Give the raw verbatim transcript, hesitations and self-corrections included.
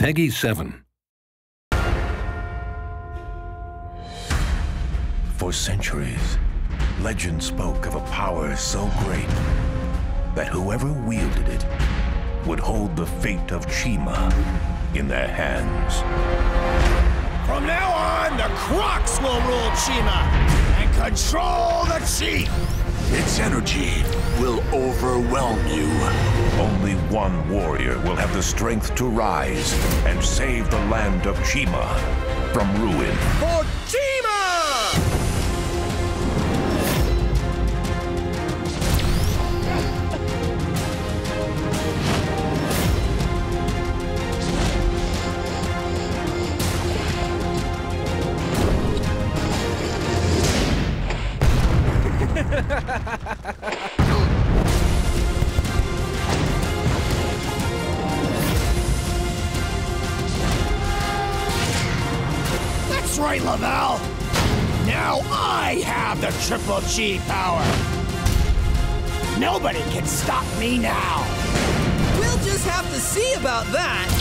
Peggy seven. For centuries, legend spoke of a power so great that whoever wielded it would hold the fate of Chima in their hands. From now on, the Crocs will rule Chima and control the Chief! Its energy will overwhelm you. Only one warrior will have the strength to rise and save the land of Chima from ruin. For Chima! That's right, Laval! Now I have the Triple G power! Nobody can stop me now! We'll just have to see about that!